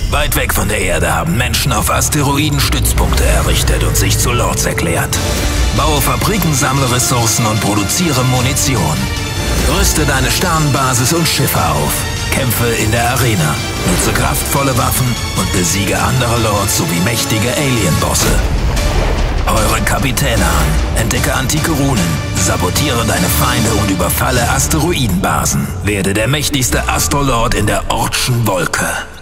Weit weg von der Erde haben Menschen auf Asteroiden Stützpunkte errichtet und sich zu Lords erklärt. Baue Fabriken, sammle Ressourcen und produziere Munition. Rüste deine Sternenbasis und Schiffe auf. Kämpfe in der Arena. Nutze kraftvolle Waffen und besiege andere Lords sowie mächtige Alien-Bosse. Eure Kapitäne an, entdecke antike Runen, sabotiere deine Feinde und überfalle Asteroidenbasen. Werde der mächtigste Astrolord in der Oortschen Wolke.